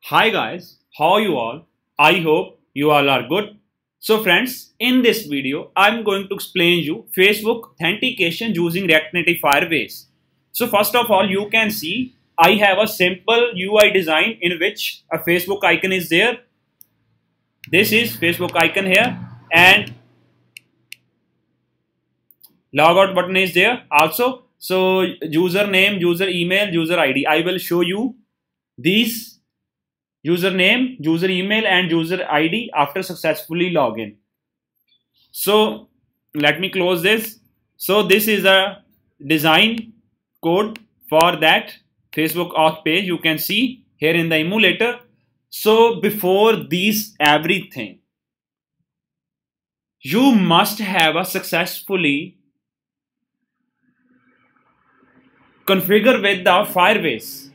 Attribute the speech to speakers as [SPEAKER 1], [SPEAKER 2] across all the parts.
[SPEAKER 1] Hi guys, how are you all? I hope you all are good. So friends, in this video, I'm going to explain you Facebook authentication using React Native Firebase. So first of all, you can see I have a simple UI design in which a Facebook icon is there. This is Facebook icon here and logout button is there also. So username, user email, user ID. I will show you these username, user email and user ID after successfully login. So let me close this. So this is a design code for that Facebook auth page. You can see here in the emulator. So before these everything, you must have a successfully configure with the Firebase.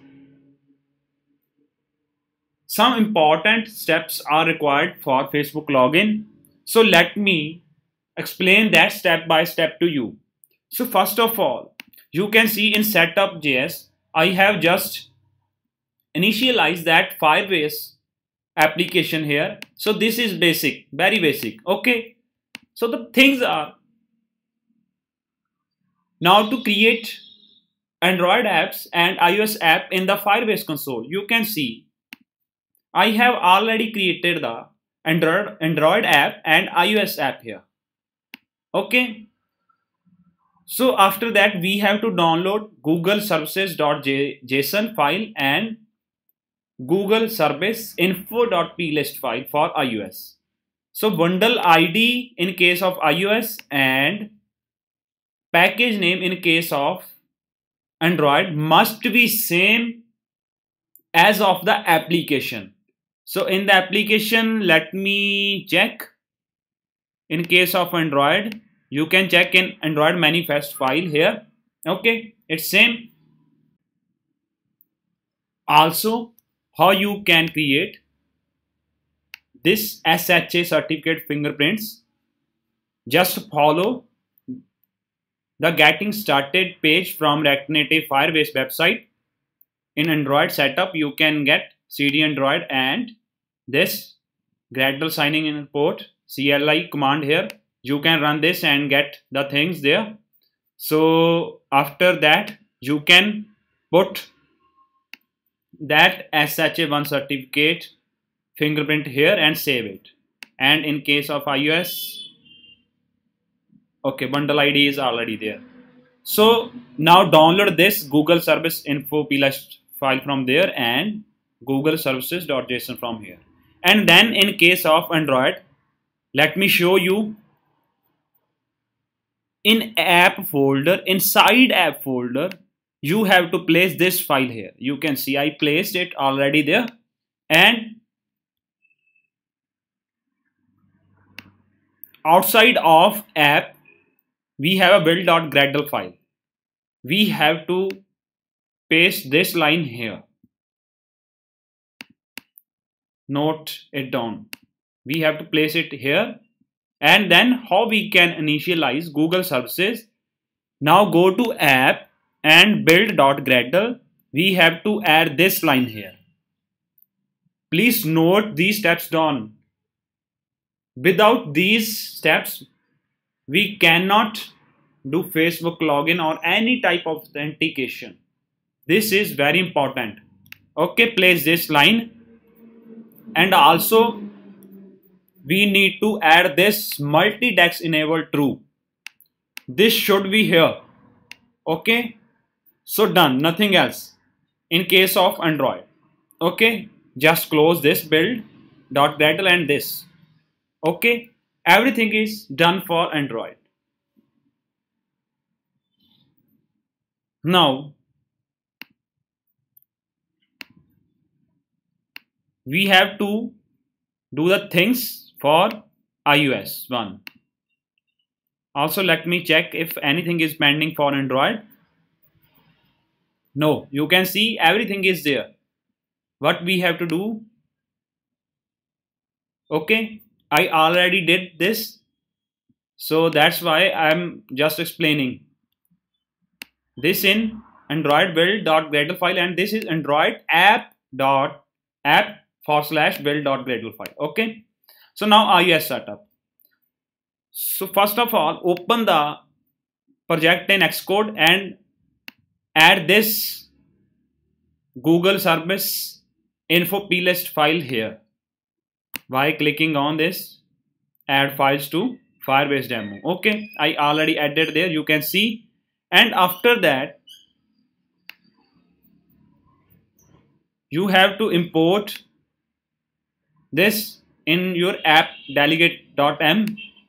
[SPEAKER 1] Some important steps are required for Facebook login. So let me explain that step by step to you. So first of all, you can see in setup.js, I have just initialized that Firebase application here. So this is basic, very basic. Okay. So the things are now to create Android apps and iOS app in the Firebase console. You can see I have already created the Android app and iOS app here. Okay. So after that, we have to download Google services.json file and Google service info.plist file for iOS. So bundle ID in case of iOS and package name in case of Android must be same as of the application. So in the application, let me check. In case of Android, you can check in Android manifest file here. Okay, it's same. Also, how you can create this SHA certificate fingerprints. Just follow the getting started page from React Native Firebase website. In Android setup, you can get CD Android and this Gradle signing in port CLI command here. You can run this and get the things there. So after that, you can put that SHA1 certificate fingerprint here and save it. And in case of iOS, okay, bundle ID is already there. So now download this Google service info plist file from there and Google services.json from here. And then in case of Android, let me show you in app folder, inside app folder, you have to place this file here. You can see I placed it already there. And outside of app, we have a build.gradle file. We have to paste this line here. Note it down. We have to place it here. And then how we can initialize Google services. Now go to app and build.gradle. We have to add this line here. Please note these steps down. Without these steps, we cannot do Facebook login or any type of authentication. This is very important. Okay, place this line. And also we need to add this multi-dex enable true. This should be here. Okay. So done, nothing else. In case of Android. Okay. Just close this build.gradle and this. Okay. Everything is done for Android. Now, we have to do the things for iOS 1. Also, let me check if anything is pending for Android. No, you can see everything is there. What we have to do? Okay, I already did this. So that's why I'm just explaining. This in Android build.gradle file and this is Android app /build.gradle file. Okay. So now iOS setup. So first of all, open the project in Xcode and add this Google service info plist file here by clicking on this add files to Firebase demo. Okay, I already added there, you can see. And after that, you have to import this in your app delegate.m.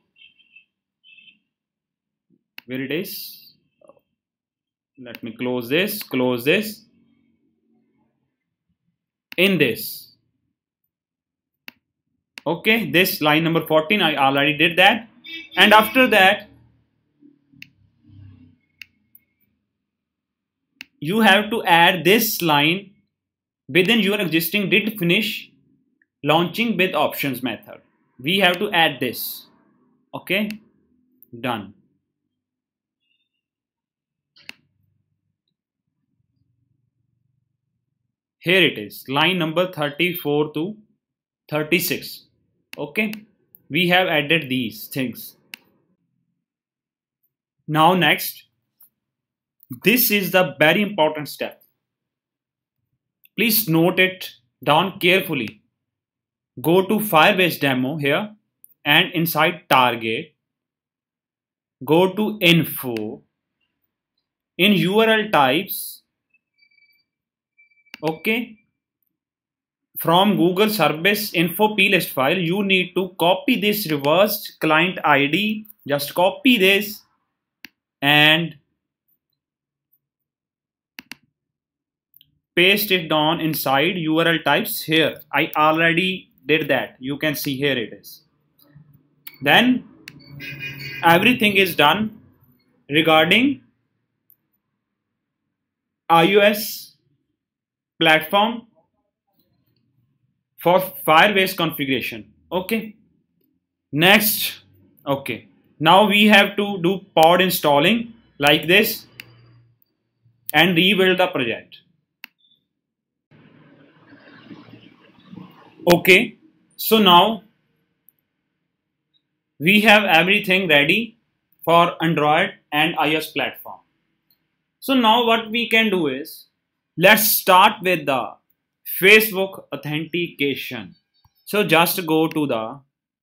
[SPEAKER 1] Where it is? Let me close this, in this. Okay, this line number 14, I already did that. And after that, you have to add this line within your existing did finish launching with options method. We have to add this. Okay, done. Here it is, line number 34 to 36. Okay, we have added these things. Now next, this is the very important step. Please note it down carefully. Go to Firebase demo here and inside target, go to info. In URL types, okay, from Google service info plist file, you need to copy this reversed client ID. Just copy this and paste it down inside URL types here. I already did that. You can see here it is. Then everything is done regarding iOS platform for Firebase configuration. Okay. Next. Okay. Now we have to do pod installing like this and rebuild the project. Okay. So now we have everything ready for Android and iOS platform. So now what we can do is, let's start with the Facebook authentication. So just go to the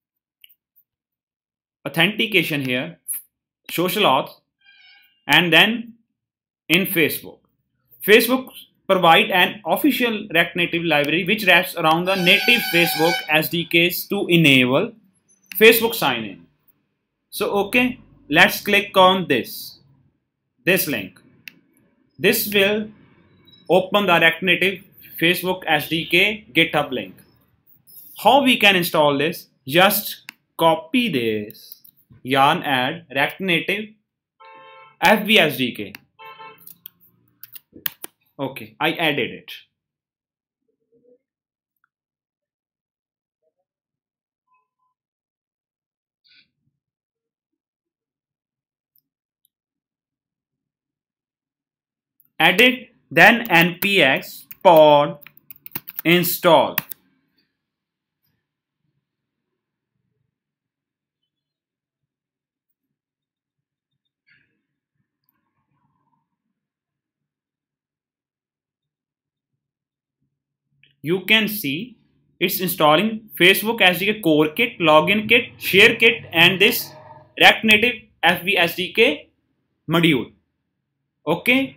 [SPEAKER 1] authentication here, social auth, and then in Facebook. Facebook provide an official React Native library which wraps around the native Facebook SDKs to enable Facebook sign in. So okay, let's click on this link. This will open the React Native Facebook SDK GitHub link. How we can install this? Just copy this yarn add React Native FB SDK. Okay, I added it. Added, then npx pod install. You can see it's installing Facebook SDK core kit, login kit, share kit, and this React Native FB SDK module. Okay.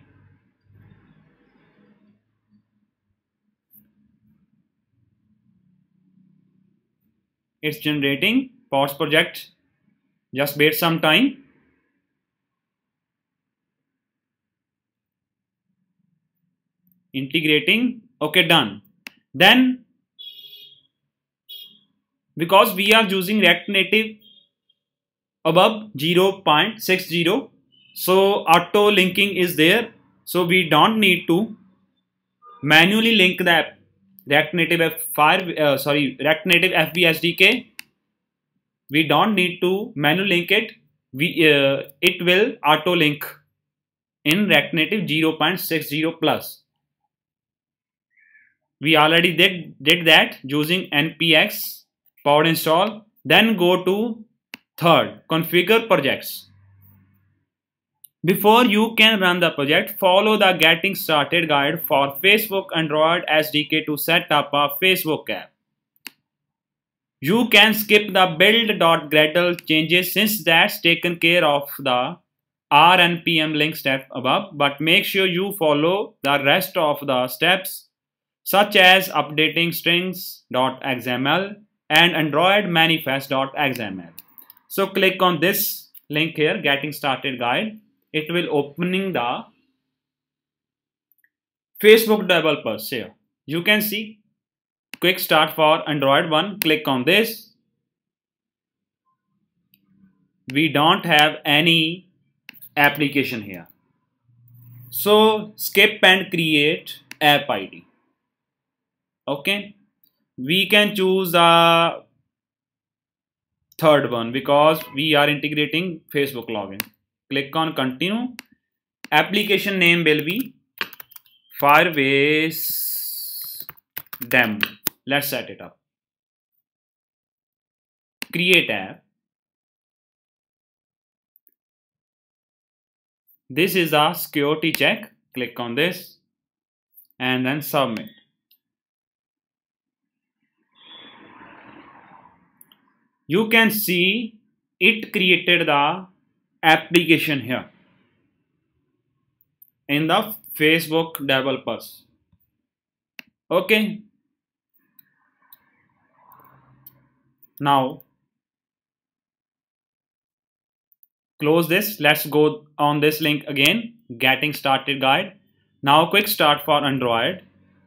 [SPEAKER 1] It's generating pods project. Just wait some time. Integrating. Okay, done. Then because we are using React Native above 0.60, so auto linking is there, so we don't need to manually link the React Native React Native FB SDK. We don't need to manually link it. It will auto link in React Native 0.60 plus. We already did that using npx pod install. Then go to third, configure projects. Before you can run the project, follow the getting started guide for Facebook Android SDK to set up a Facebook app. You can skip the build.gradle changes since that's taken care of the RNPM link step above, but make sure you follow the rest of the steps such as updating strings.xml and Android manifest.xml. So click on this link here, getting started guide. It will opening the Facebook developers here. You can see quick start for Android one. Click on this. We don't have any application here. So skip and create app ID. Okay. We can choose a third one because we are integrating Facebook login. Click on continue. Application name will be Firebase demo. Let's set it up. Create app. This is a security check. Click on this and then submit. You can see it created the application here in the Facebook developers. Okay. Now close this. Let's go on this link again, getting started guide. Now quick start for Android.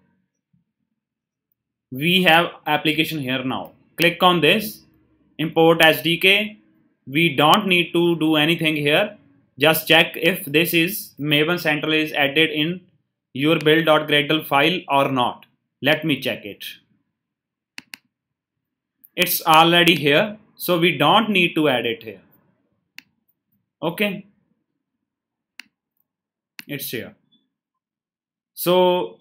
[SPEAKER 1] We have application here now. Click on this, import SDK. We don't need to do anything here. Just check if this is Maven Central is added in your build.gradle file or not. Let me check it. It's already here, so we don't need to add it here. Okay, it's here. So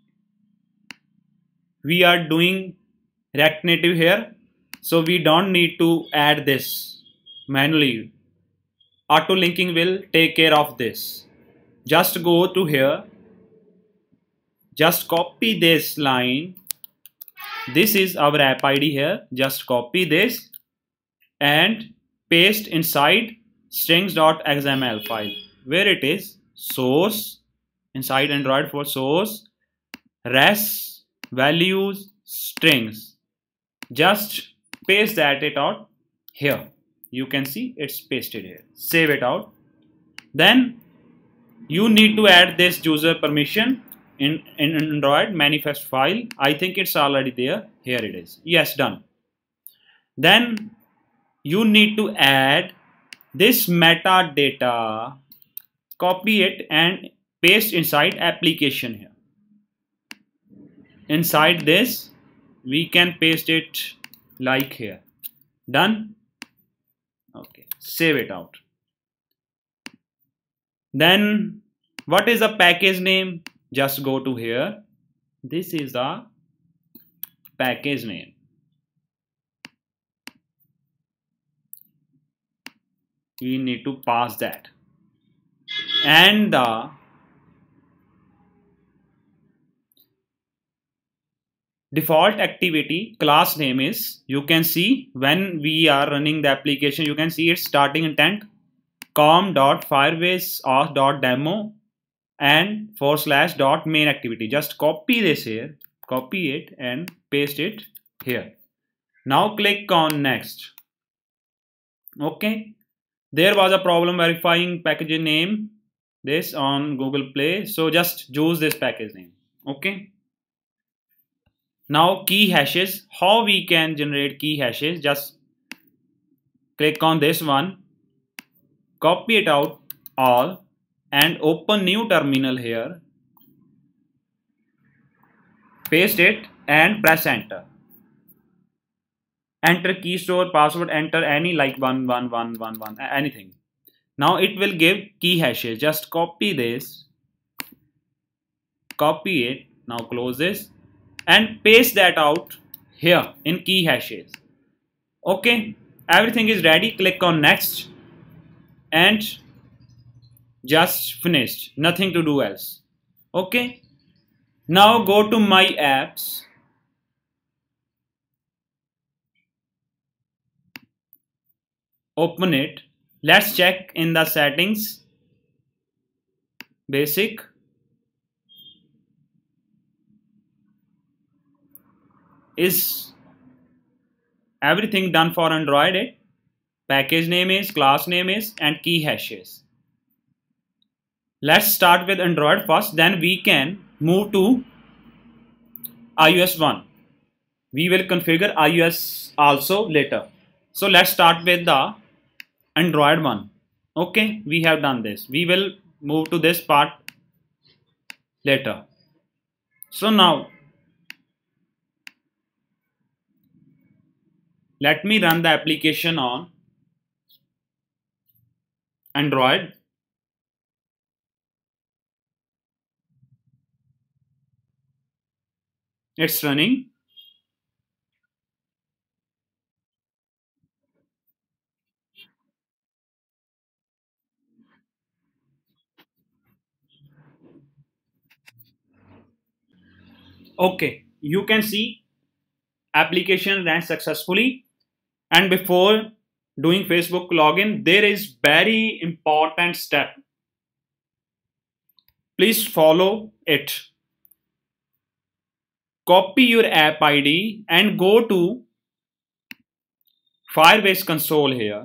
[SPEAKER 1] we are doing React Native here, so we don't need to add this manually. Auto linking will take care of this. Just go to here, just copy this line. This is our app ID here. Just copy this and paste inside strings.xml file where it is source, inside Android for source, res, values, strings. Just paste that it out here. You can see it's pasted here. Save it out. Then you need to add this user permission in Android manifest file. I think it's already there. Here it is. Yes, done. Then you need to add this metadata, copy it and paste inside application here. Inside this, we can paste it like here. Done. Okay, save it out. Then what is the package name? Just go to here. This is the package name. We need to pass that. And the default activity class name is, you can see when we are running the application, you can see it's starting intent com.firebase.demo and /.main activity. Just copy this here, copy it and paste it here. Now click on next. Okay. There was a problem verifying package name this on Google Play, so just use this package name. Okay. Now key hashes. How we can generate key hashes? Just click on this one, copy it out all and open new terminal here. Paste it and press enter. Enter key store password, enter any like 11111, anything. Now it will give key hashes. Just copy this, copy it. Now close this and paste that out here in key hashes. Okay, everything is ready. Click on next and just finished. Nothing to do else. Okay, now go to my apps. Open it. Let's check in the settings. Basic. Is everything done for Android? Package name is, class name is, and key hashes. Let's start with Android first, then we can move to iOS 1. We will configure iOS also later. So let's start with the Android one. Okay, we have done this. We will move to this part later. So now let me run the application on Android. It's running. Okay, you can see application ran successfully. And before doing Facebook login, there is very important step. Please follow it. Copy your app ID and go to Firebase console here.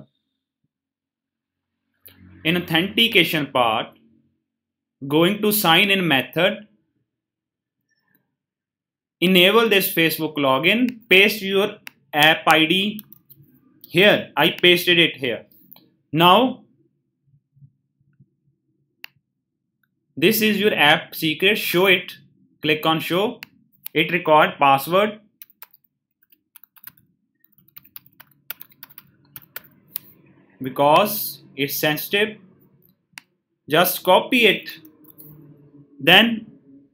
[SPEAKER 1] In authentication part, going to sign in method, enable this Facebook login, paste your app ID here. I pasted it here. Now, this is your app secret. Show it. Click on show. It required password. Because it's sensitive. Just copy it. Then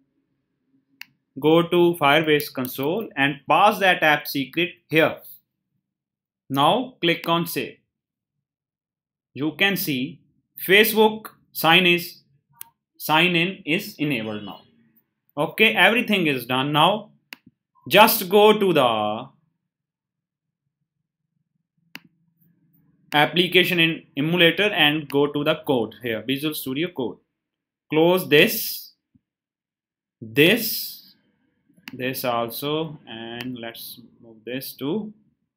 [SPEAKER 1] go to Firebase console and pass that app secret here. Now click on save. You can see Facebook sign in is enabled now. Okay, everything is done now. Just go to the application in emulator and go to the code here, Visual Studio Code. Close this also, and let's move this too.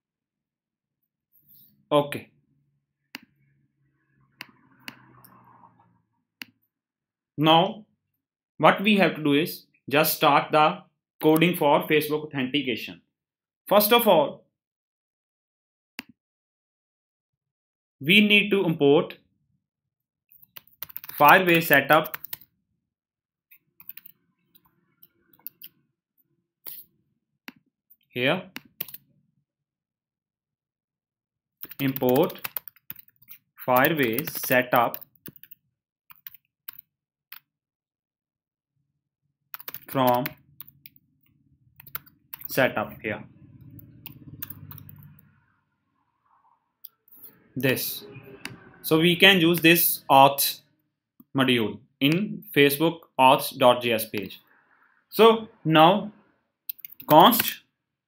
[SPEAKER 1] Okay. Now what we have to do is just start the coding for Facebook authentication. First of all, we need to import Firebase setup here. Import Firebase setup from setup here. This. So we can use this auth module in Facebook auth.js page. So now const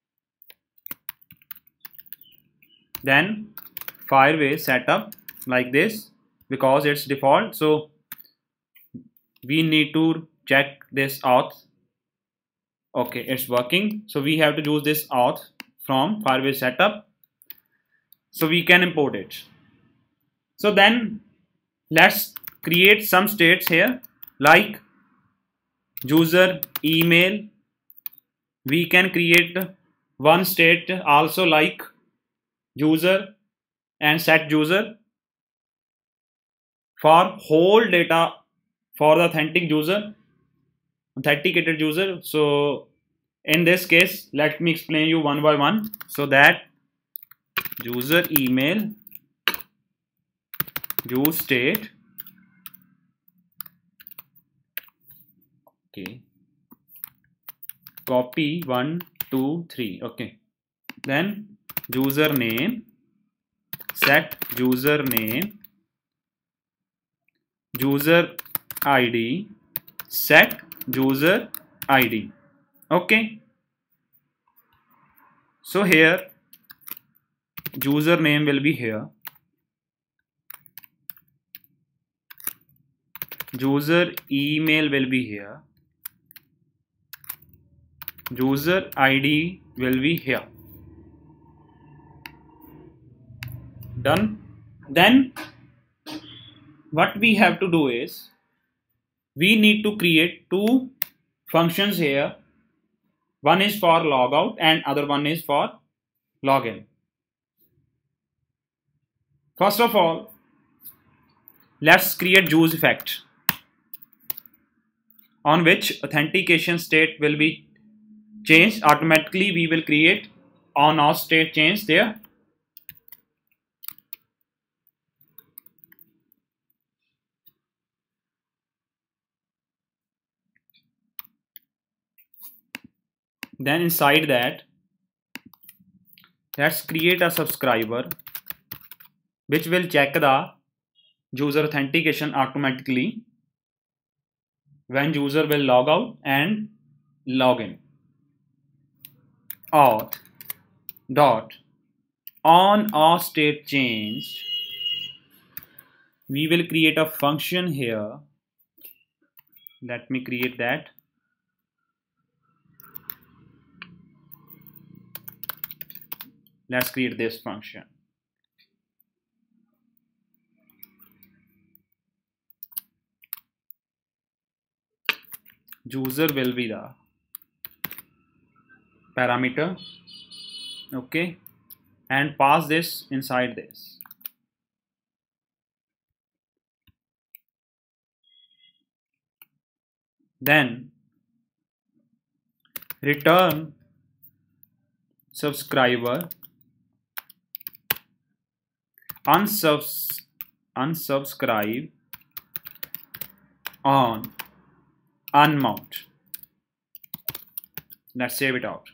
[SPEAKER 1] then Firebase setup like this because it's default. So we need to check this auth. Okay, it's working. So we have to use this auth from Firebase setup. So we can import it. So then let's create some states here like user email. We can create one state also like user and set user for whole data for the authenticated user. So in this case, let me explain you one by one. So that user email, use state, okay, copy 1 2 3. Okay, then username, set username, user id, set user id. Okay, so here username will be here, user email will be here, user id will be here. Done. Then what we have to do is we need to create two functions here. One is for logout and other one is for login. First of all, let's create use effect on which authentication state will be changed automatically. We will create on off state change there. Then inside that, let's create a subscriber which will check the user authentication automatically when user will log out and log in. Auth dot on off state change. We will create a function here. Let me create that. Let's create this function. User will be the parameter. Okay, and pass this inside this. Then return subscriber unsubscribe on unmount. Let's save it out.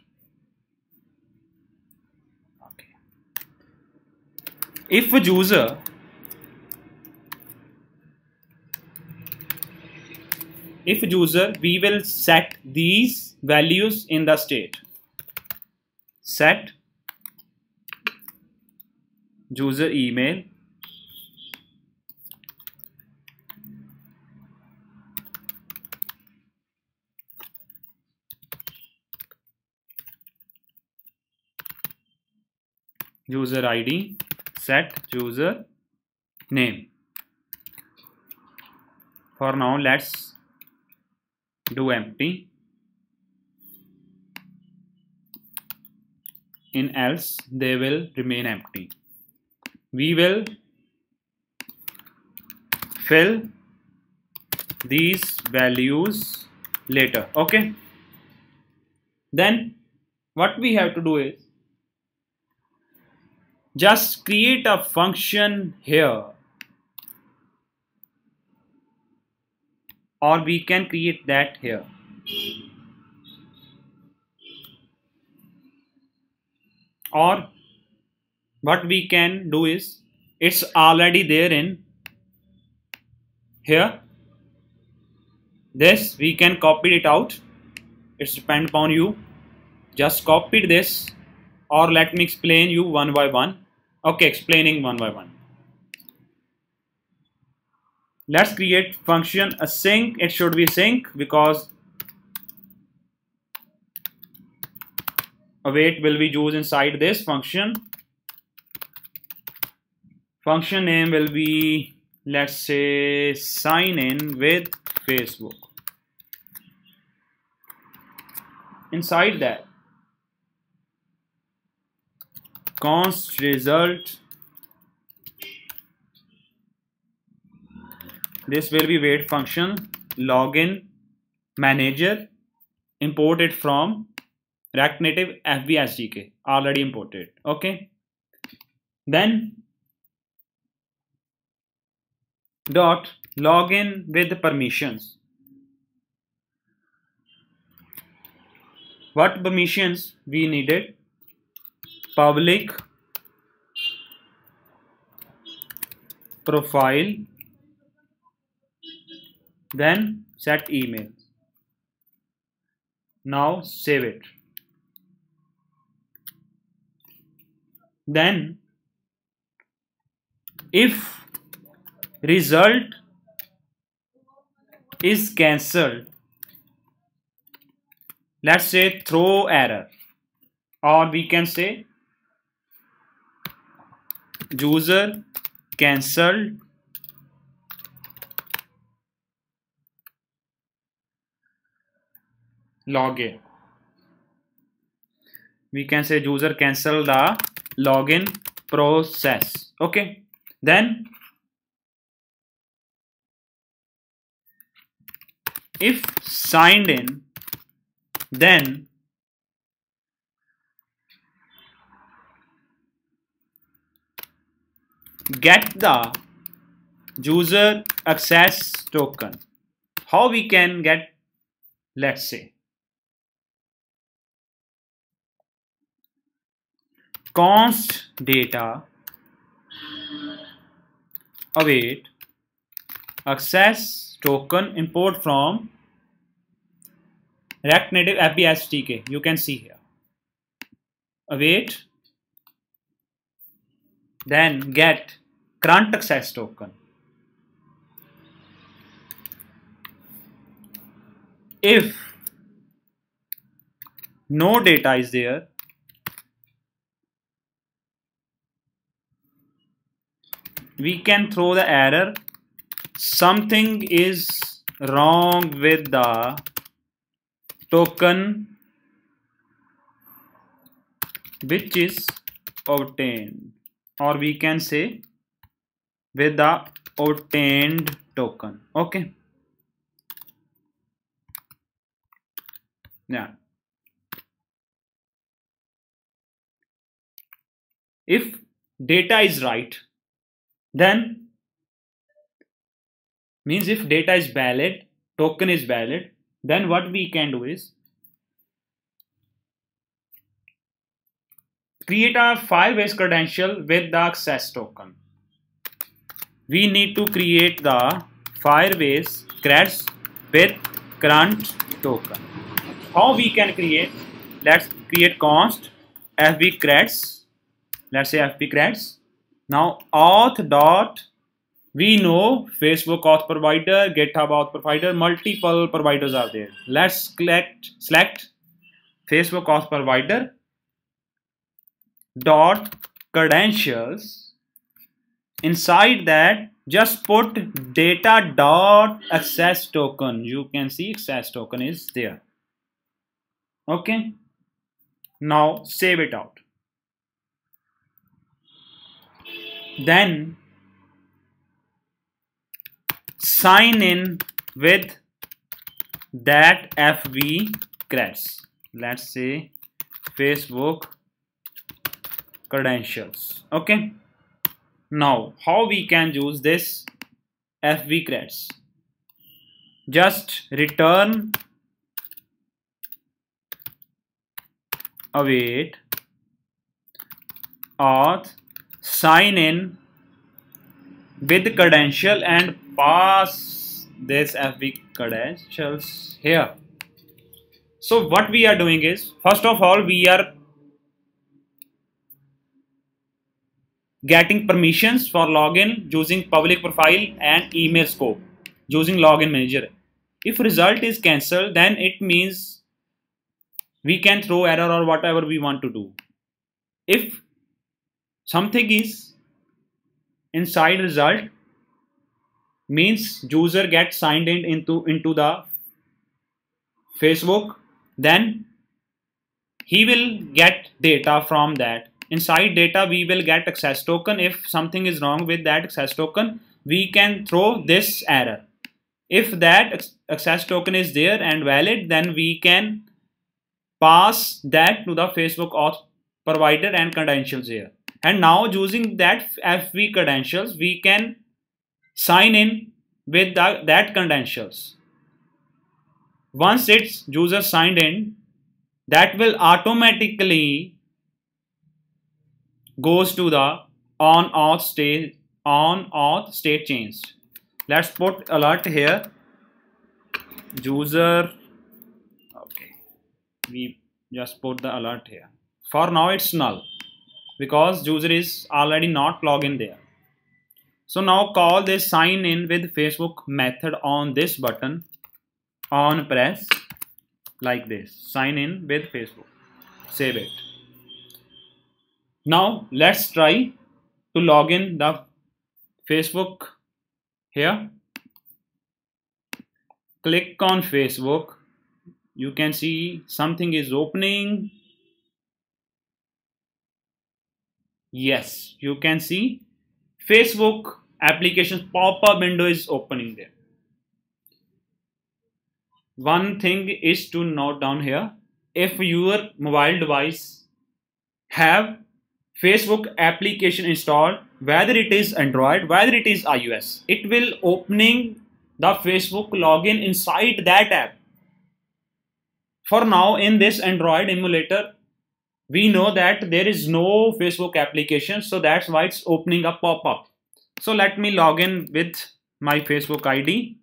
[SPEAKER 1] Okay. If user, we will set these values in the state. Set user email, user id, set user name. For now, let's do empty. In else, they will remain empty. We will fill these values later. Okay, then what we have to do is just create a function here, or we can create that here. Or what we can do is, it's already there in here. This we can copy it out. It's depend upon you. Just copy this, or let me explain you one by one. Okay, explaining one by one. Let's create function async. It should be sync because await will be used inside this function. Function name will be, let's say, sign in with Facebook. Inside that, const result, this will be wait function, login manager, imported from React Native FB SDK, already imported. Okay, then dot login with permissions. What permissions we needed? Public profile, then set email. Now save it. Then if result is cancelled, let's say throw error, or we can say user cancelled login. We can say user cancel the login process. Okay, then if signed in, then get the user access token. How we can get? Let's say const data await access token import from React Native API SDK. You can see here. Await, then get current access token. If no data is there, we can throw the error something is wrong with the token which is obtained, or we can say with the obtained token. Okay, yeah. If data is right, then means if data is valid, token is valid, then what we can do is create a Firebase credential with the access token. We need to create the Firebase creds with current token. How we can create? Let's create const fb creds. Let's say fb creds. Now auth dot, we know Facebook auth provider, GitHub auth provider, multiple providers are there. Let's select Facebook auth provider dot credentials. Inside that, just put data dot access token. You can see access token is there. Okay, now save it out. Then sign in with that FB creds. Let's say Facebook credentials. Okay, now how we can use this FB creds? Just return await auth sign in with credential and pass this FB credentials here. So what we are doing is, first of all, we are getting permissions for login using public profile and email scope using login manager. If result is cancelled, then it means we can throw error or whatever we want to do. If something is inside result, means user gets signed in into the Facebook, then he will get data from that. Inside data we will get access token. If something is wrong with that access token, we can throw this error. If that access token is there and valid, then we can pass that to the Facebook auth provider and credentials here. And now using that FB credentials, we can sign in with that credentials. Once it's user signed in, that will automatically goes to the on auth state changed. Let's put alert here, user. Okay, we just put the alert here. For now it's null because user is already not logged in there. So now call this sign in with Facebook method on this button, on press like this, sign in with Facebook, save it. Now let's try to log in the Facebook here. Click on Facebook. You can see something is opening. Yes, you can see Facebook application pop-up window is opening there. One thing is to note down here, if your mobile device have Facebook application installed, whether it is Android, whether it is iOS, it will opening the Facebook login inside that app. For now, in this Android emulator, we know that there is no Facebook application, so that's why it's opening a pop-up. So let me log in with my Facebook ID.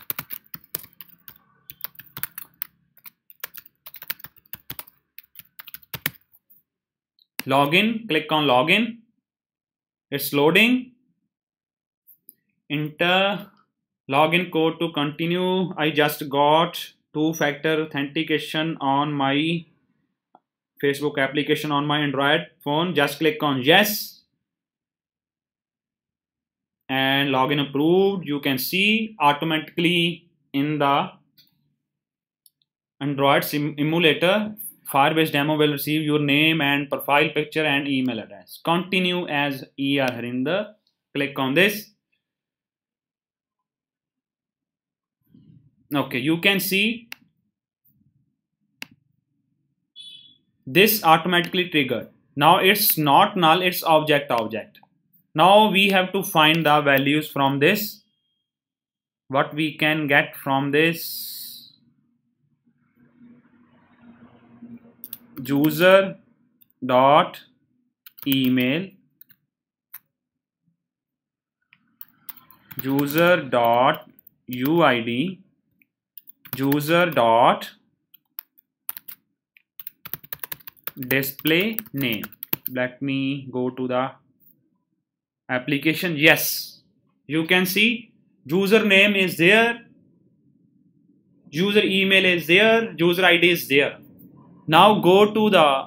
[SPEAKER 1] Login, click on login. It's loading. Enter login code to continue. I just got two-factor authentication on my Facebook application on my Android phone. Just click on yes. And login approved. You can see automatically in the Android emulator, Firebase demo will receive your name and profile picture and email address. Continue as ER Harinder. Click on this. Okay, you can see this automatically triggered. Now it's not null, it's object. Now we have to find the values from this. What we can get from this, user dot email, user dot uid, user dot display name. Let me go to the application. Yes, you can see username is there, user email is there, user ID is there. Now go to the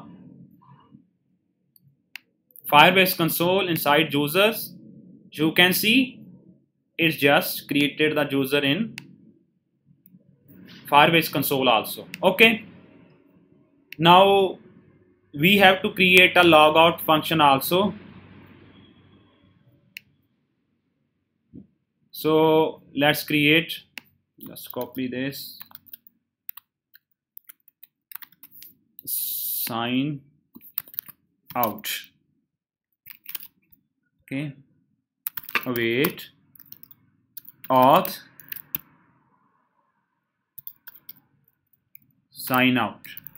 [SPEAKER 1] Firebase console inside users. You can see it's just created the user in Firebase console also. Okay, now we have to create a logout function also. So let's create, let's copy this, sign out. Okay, await auth sign out.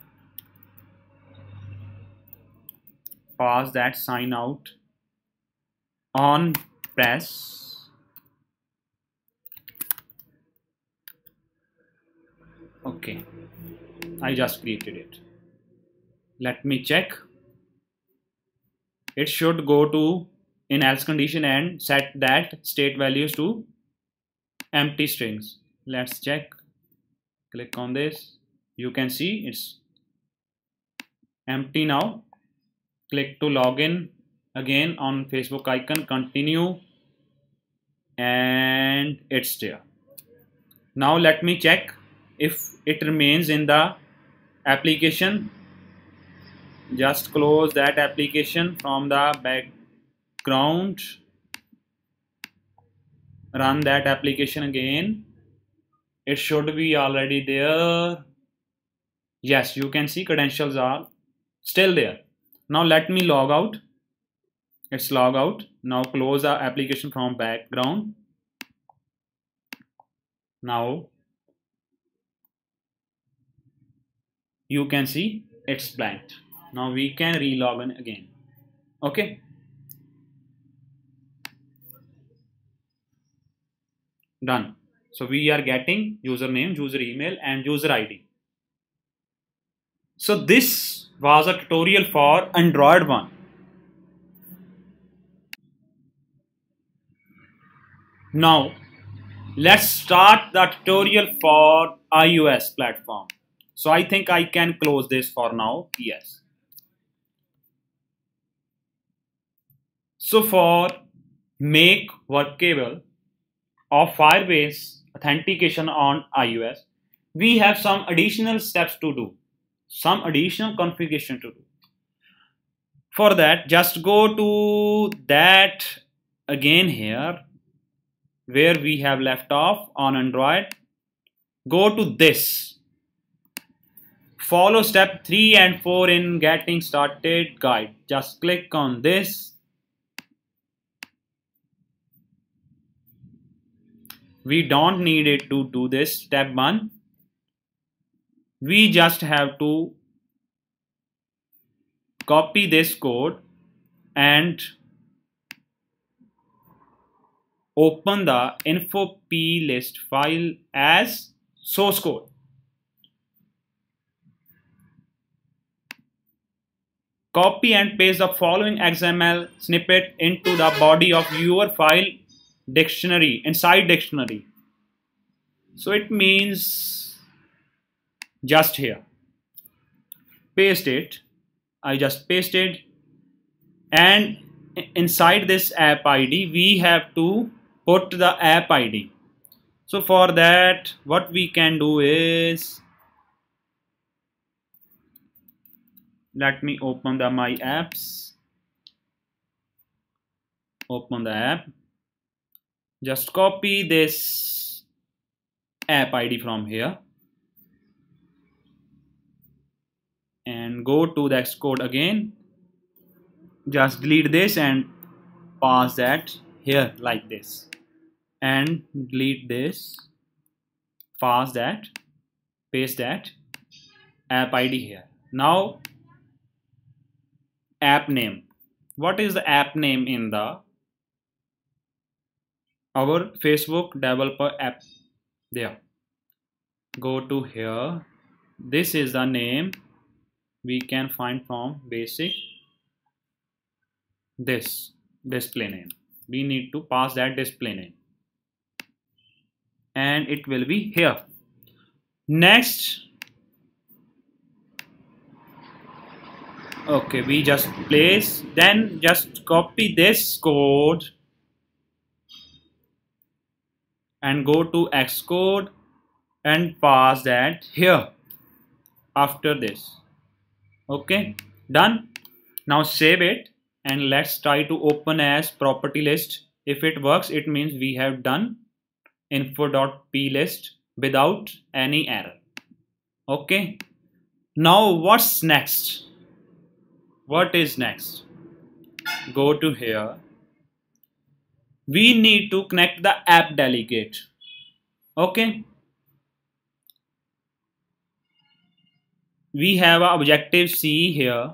[SPEAKER 1] Pass that sign out on press. Okay, I just created it. Let me check. It should go to in else condition and set that state values to empty strings. Let's check. Click on this. You can see it's empty now. Click to login again on Facebook icon, continue, and it's there. Now let me check if it remains in the application. Just close that application from the background, run that application again. It should be already there. Yes, you can see credentials are still there. Now let me log out. It's log out. Now close the application from background. Now You can see it's blanked. Now we can relog in again. Okay. Done. So we are getting username, user email and user ID. So this was a tutorial for Android one. Now let's start the tutorial for iOS platform. So I think I can close this for now. Yes. So for make workable of Firebase authentication on iOS, we have some additional steps to do, some additional configuration to do. For that, just go to that again here where we have left off on Android. Go to this. Follow step 3 and 4 in getting started guide. Just click on this. We don't need it to do this step 1. We just have to copy this code and open the info plist file as source code. Copy and paste the following XML snippet into the body of your file dictionary, inside dictionary. So it means just here. Paste it. I just pasted, and inside this app ID we have to put the app ID. So for that, what we can do is, let me open the my apps. Open the app. Just copy this app ID from here and go to the Xcode again. Just delete this and pass that here like this, and delete this, pass that, paste that app ID here. Now app name. What is the app name in the our Facebook developer app? There. Go to here. This is the name we can find from basic. This display name. We need to pass that display name, and it will be here. Next, okay, we just place, then just copy this code and go to Xcode and pass that here after this. Okay, done. Now save it and let's try to open as property list. If it works, it means we have done info.plist without any error. Okay, now what's next? What is next? Go to here. We need to connect the app delegate. Okay, we have a objective C here.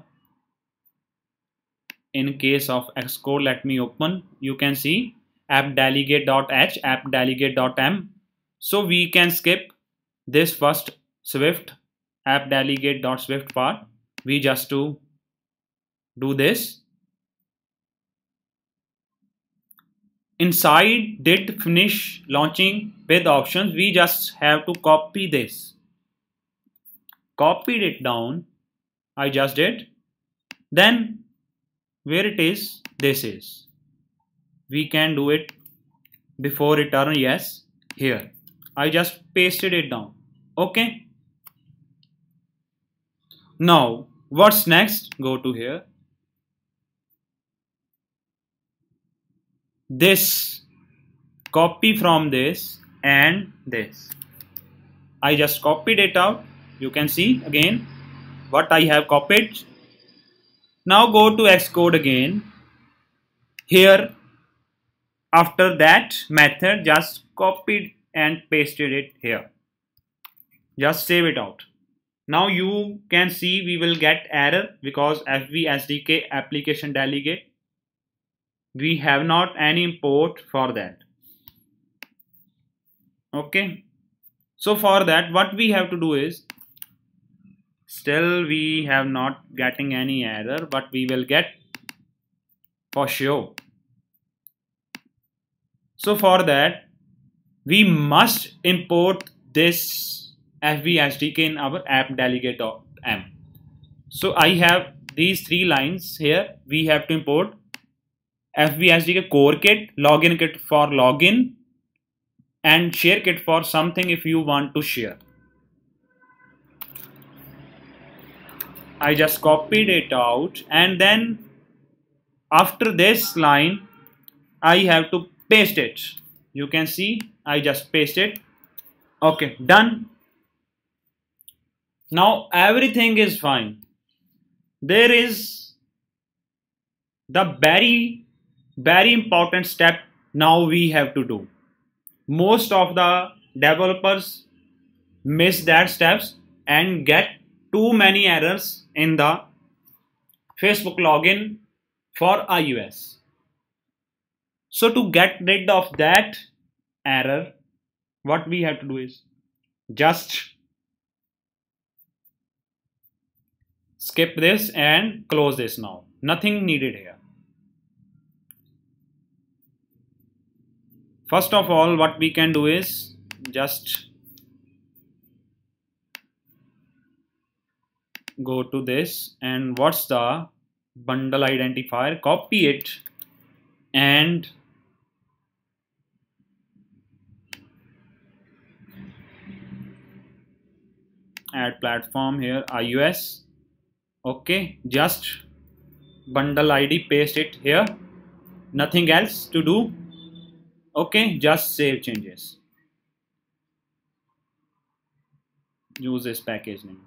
[SPEAKER 1] In case of Xcode, let me open. You can see app delegate.h, app delegate.m. So we can skip this first Swift app delegate.swift part. We just to do this. Inside did finish launching with options, we just have to copy this. Copied it down. I just did. Then where it is, this is. We can do it before return yes here. I just pasted it down. Okay. Now what's next? Go to here. This, copy from this and this. I just copied it out. You can see again what I have copied. Now go to Xcode again. Here, after that method, just copied and pasted it here. Just save it out. Now you can see we will get error because FB SDK application delegate, we have not any import for that. Okay, so for that what we have to do is, still we have not getting any error, but we will get for sure. So for that we must import this FB SDK in our app delegate.m. So I have these three lines here. We have to import FB SDK core kit, login kit for login, and share kit for something if you want to share. I just copied it out, and then after this line I have to paste it. You can see I just paste it. Okay, done. Now everything is fine. There is the very important step now we have to do. Most of the developers miss that steps and get too many errors in the Facebook login for iOS. So to get rid of that error, what we have to do is just skip this and close this now. Nothing needed here. First of all, what we can do is just go to this, and what's the bundle identifier, copy it and add platform here, iOS. Okay, just bundle ID, paste it here, nothing else to do. Okay, just save changes, use this package name.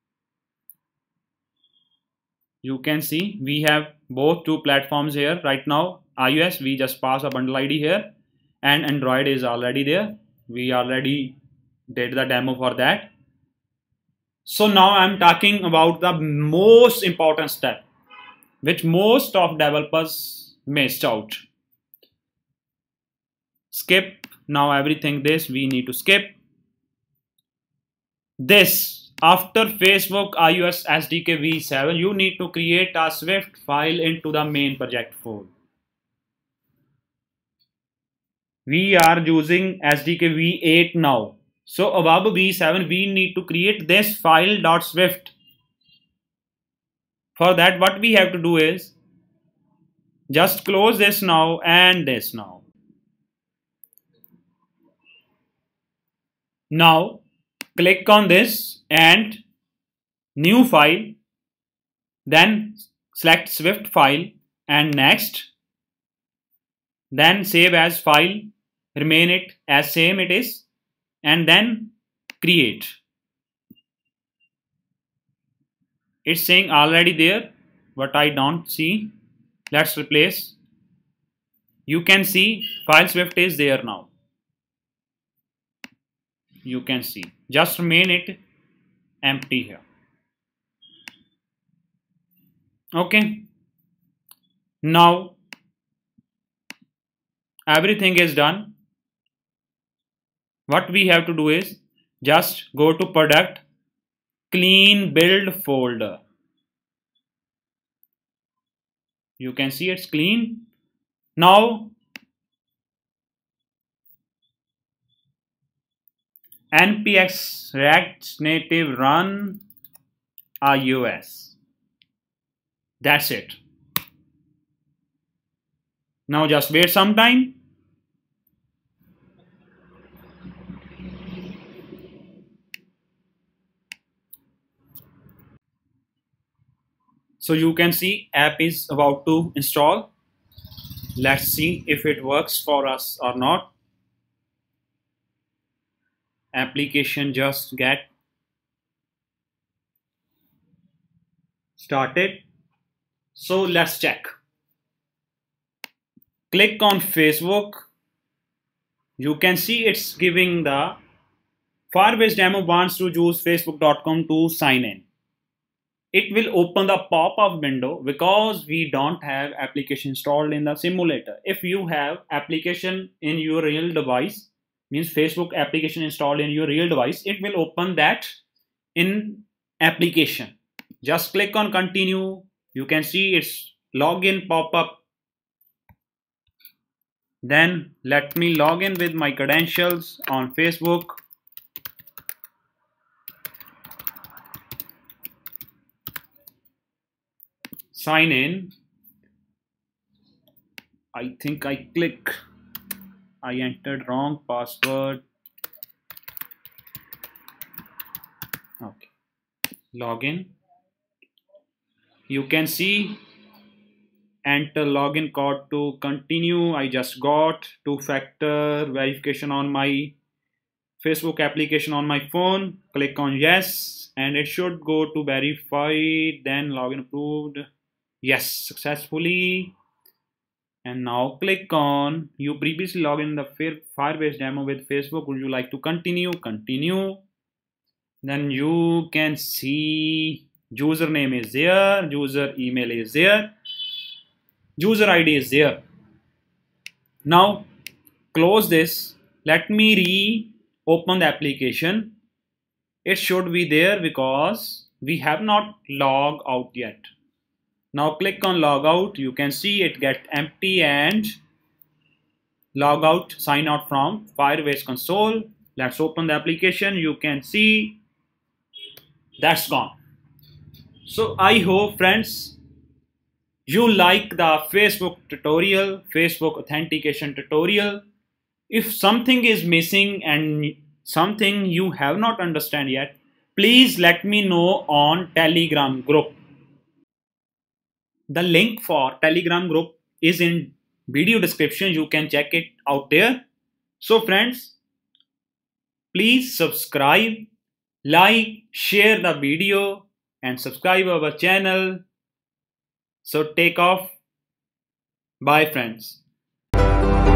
[SPEAKER 1] You can see we have both two platforms here right now. iOS, we just pass a bundle ID here, and Android is already there. We already did the demo for that. So now I'm talking about the most important step, which most of developers missed out. Skip now everything. This we need to skip. This, after Facebook iOS SDK v7, you need to create a Swift file into the main project folder. We are using SDK v8 now. So above v7 we need to create this file.swift. For that what we have to do is just close this now and this now. Now click on this and new file, then select Swift file and next, then save as file, remain it as same it is, and then create. It's saying already there, but I don't see. Let's replace. You can see file Swift is there now. You can see, just remain it empty here. Okay, now everything is done. What we have to do is just go to product, clean build folder. You can see it's clean. Now npx react native run iOS. That's it. Now just wait some time. So you can see app is about to install. Let's see if it works for us or not. Application just get started. So let's check. Click on Facebook. You can see it's giving the Firebase demo wants to use facebook.com to sign in. It will open the pop-up window because we don't have application installed in the simulator. If you have application in your real device, means Facebook application installed in your real device, it will open that in application. Just click on continue. You can see its login pop-up. Then let me log in with my credentials on Facebook. Sign in. I think I entered wrong password. Okay. Login. You can see enter login code to continue. I just got two-factor verification on my Facebook application on my phone. Click on yes and it should go to verified, then login approved. Yes, successfully. And now click on you previously logged in the Firebase demo with Facebook. Would you like to continue? Continue. Then you can see username is there, user email is there, user ID is there. Now close this. Let me reopen the application. It should be there because we have not logged out yet. Now click on log out. You can see it get empty and log out, sign out from Firebase console. Let's open the application. You can see that's gone. So I hope friends you like the Facebook tutorial, Facebook authentication tutorial. If something is missing and something you have not understand yet, please let me know on Telegram group. The link for Telegram group is in video description. You can check it out there. So friends, please subscribe, like, share the video and subscribe our channel. So take off. Bye friends.